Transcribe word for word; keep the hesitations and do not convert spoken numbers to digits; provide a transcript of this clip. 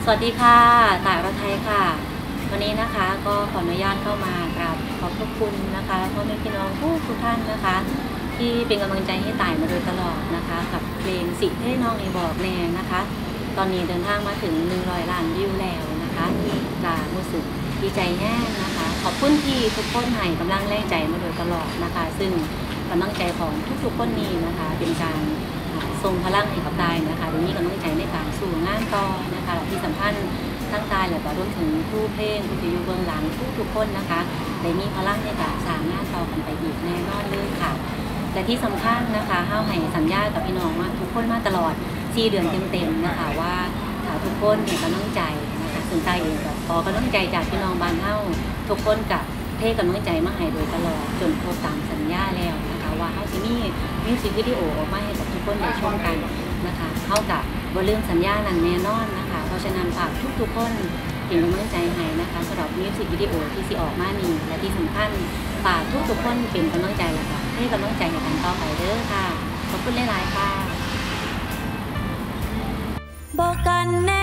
สวัสดีค่ะต่ายรไทยค่ะวันนี้นะคะก็ขออนุญาตเข้ามากราบขอบพระคุณนะคะพ่อแม่พี่น้องผู้ทุกท่านนะคะที่เป็นกำลังใจให้ต่ายมาโดยตลอดนะคะกับเพลงสิให้น้องไอบอกแน่นะคะตอนนี้เดินทางมาถึงหนึ่งร้อยล้านวิวแล้วนะคะการู้สึกดีใจแน่นะคะขอบคุณที่ทุกคนให้กำลังแรงใจมาโดยตลอดนะคะซึ่งกำลังใจของทุกๆคนนี้นะคะเป็นการทรงพลังให้กับตายนะคะเดี๋ยวนี้กำลังใจในการสู่งานต่อนะคะที่สำคัญทั้งตายและก็รวมถึงผู้เพลงผู้ที่อยู่เบื้องหลังทุกทุกคนนะคะได้มีพลังในการสร้างงานต่อกันไปอีกแน่นอนเลยค่ะและที่สำคัญนะคะเฮาให้สัญญากับพี่น้องว่าทุกคนมาตลอดสี่เดือนเต็มๆนะคะว่าทุกคนให้กำลังใจนะคะซึ่งตายเองก็ขอกำลังใจจากพี่น้องบ้านเฮาทุกคนกับเทกำลังใจมาให้โดยตลอดจนครบตามสัญญาแล้วนะคะว่าเฮาสิมีมิวสิกวิดีโอออกมาให้กับทุกคนได้ชมกันนะคะเท่ากับบ่ลืมสัญญานั้นแน่นอนนะคะเพราะฉะนั้นฝากทุกๆคนเป็นกำลังใจให้นะคะสำหรับมิวสิกวิดีโอที่สิออกมานี้และที่สำคัญฝากทุกๆคนเป็นกำลังใจและค่ะให้กำลังใจในการต่อไปเด้อค่ะขอบคุณหลายๆค่ะบอกกันแน่